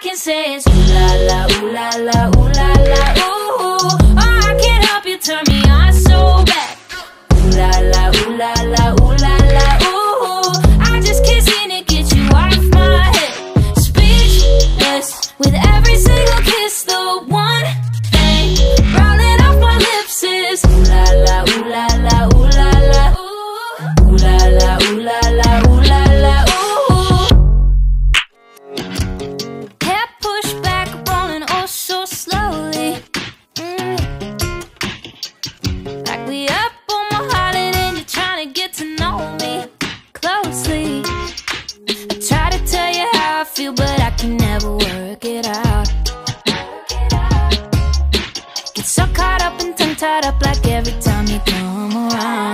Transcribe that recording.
can say is ooh la la, ooh la la, ooh la la, ooh. Oh, I can't help you, turn me on so bad. Ooh la la, ooh la la, ooh la la, ooh. I just can't seem to get you off my head. Speechless with every single kiss. The one thing rolling off my lips is ooh la la, ooh la la, ooh la la, ooh. Ooh la la, ooh la la, ooh la la, ooh. Hair pushed back, rolling oh so slowly. Like we up on my holiday and you're trying to get to know me closely. I try to tell you how I feel, but I can never work it out. Get so caught up and tongue tied up like every time you come around.